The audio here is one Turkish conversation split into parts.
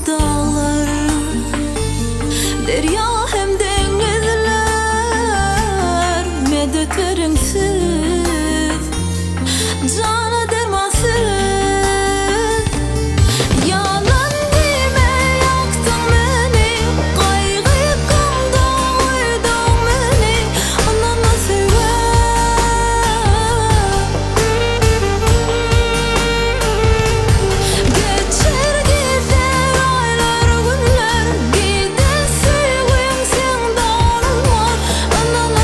dağlar, derya hem denizler, medet verimsiz, cana dermansız. Yalan deme, yaktın beni, kaygı yıkımda koydun beni, ananı geçer gider aylar günler, giden sevgim sen dağılmaz, ananı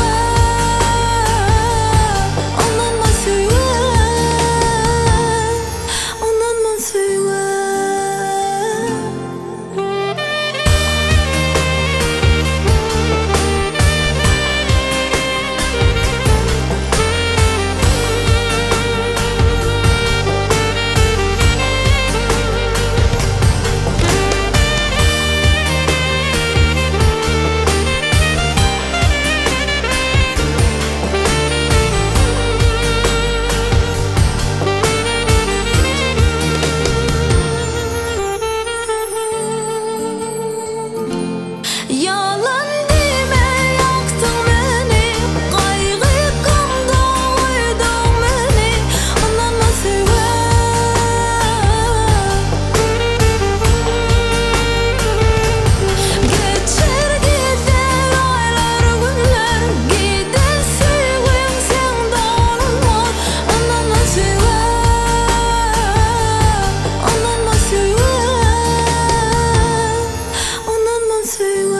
yalan deme, yaktın beni, kaygı yıkımda koydun beni, ananı geçer gider aylar günler, giden sevgim sen dağılmaz, ananı sever.